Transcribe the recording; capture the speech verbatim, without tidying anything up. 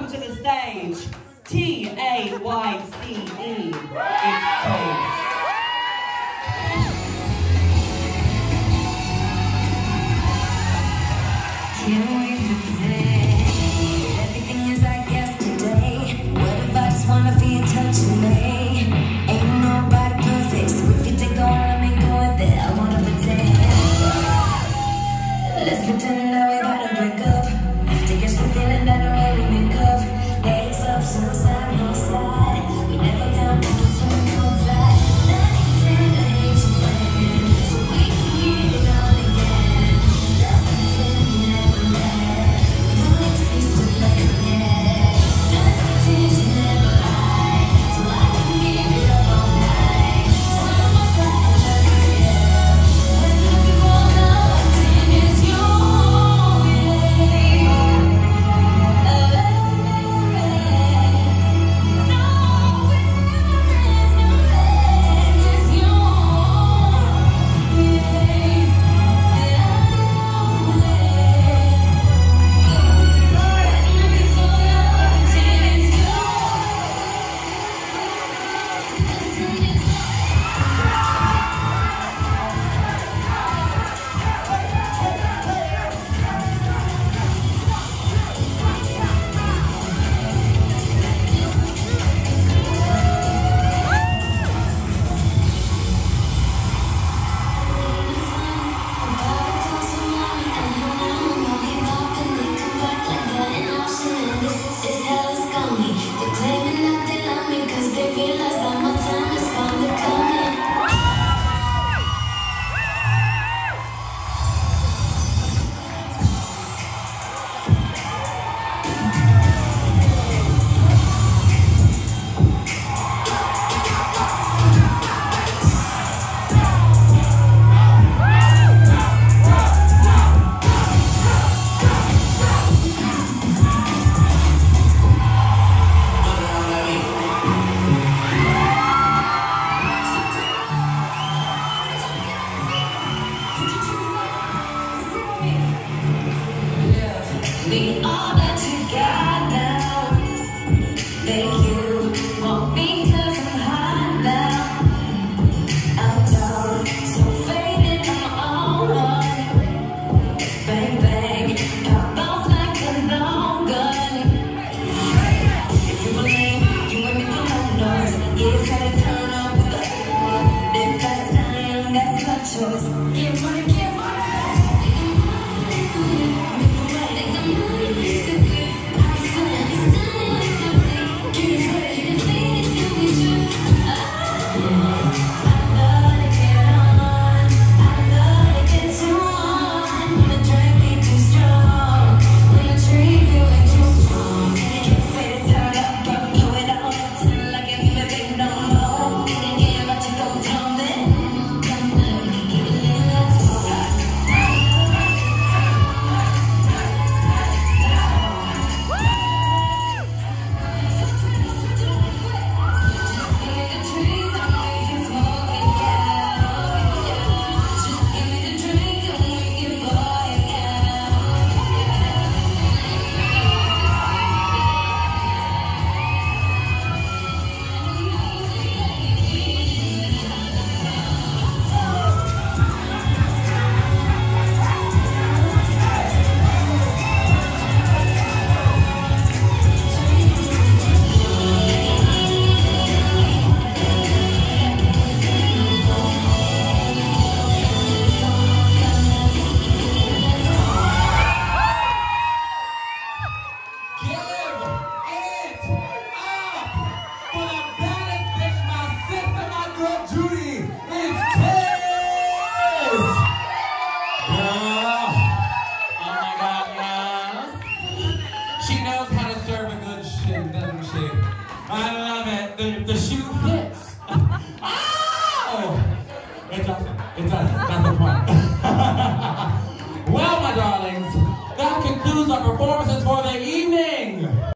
to the stage, T A Y C E. It's Taste. Can't wait to play. Everything is like yesterday. What if I just wanna feel touching me? Ain't nobody perfect, so if you take a while, let me go with it. I wanna pretend. Let's pretend that we about to break up. Take us from feeling that I really make up. Days up, suicide, no slide. We never down, but we'll swim outside. Let's pretend I hate you, friend, so we can get it on again. Let's pretend you never left. No excuse to play again. Let's pretend you never lied, so I can give it up all night. So I'm a flash, yeah. When the people know pretend it's you, yeah. We all that together. Thank you, won't because I'm high now. I'm down, so faded, I'm all on. Bang bang, pop off like a long gun. If you believe, you ain't making no noise. Yeah, it's gotta turn up with the live fast, I am, that's my choice. Get money, get money. She knows how to serve a good shit, doesn't she? I love it. The, the shoe